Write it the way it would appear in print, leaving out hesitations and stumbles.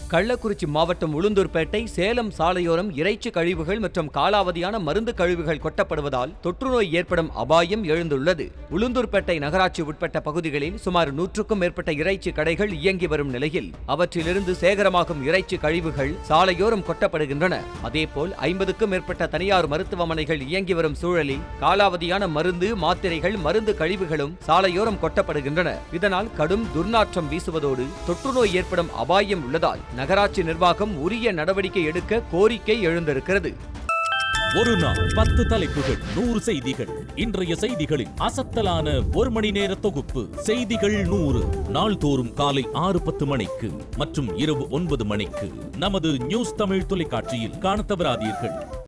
கள்ளக்குறிச்சி மாவட்டம் உளுந்தூர்பேட்டை சேலம் சாலையோரம் இறைச்சி கழிவுகள் மற்றும் காலாவதியான மருந்து கழிவுகள் கொட்டப்படுவதால் தொற்றுநோய் ஏற்படும் அபாயம் எழுந்துள்ளது. உளுந்தூர்பேட்டை நகராட்சி உட்பட்ட பகுதிகளில் சுமார் 100க்கும் மேற்பட்ட இறைச்சி கடைகள் இயங்கி வரும் நிலையில் அவற்றிலிருந்து சேகரமாகும் இறைச்சி கழிவுகள் சாலையோரம் கொட்டப்படுகின்றன. அதேபோல் 50க்கும் மேற்பட்ட தனியார் மருத்துவமனைகள் இயங்கி வரும் சூழலில் காலாவதியான மருந்து, மாத்திரைகள், மருந்து கழிவுகளும் சாலையோரம் கொட்டப்படுகின்றன. இதனால் கடும் துர்நாற்றம் வீசுவதோடு தொற்றுநோய் ஏற்படும் அபாயம் உள்ளதால் நகராட்சி நிர்வாகம் உரிய நடவடிக்கை எடுக்க கோரிக்கை எழுந்திருக்கிறது. ஒரு நாள் 10 தலைப்புகள் 100 செய்திகள். இன்றைய செய்திகளின் அசத்தலான ஒரு மணி நேர தொகுப்பு. செய்திகள் 100 நாள்தோறும் காலை 6:10 மணிக்கு மற்றும் இரவு 9 மணிக்கு நமது நியூஸ் தமிழ் தொலைக்காட்சியில் காணத் தவறாதீர்கள்.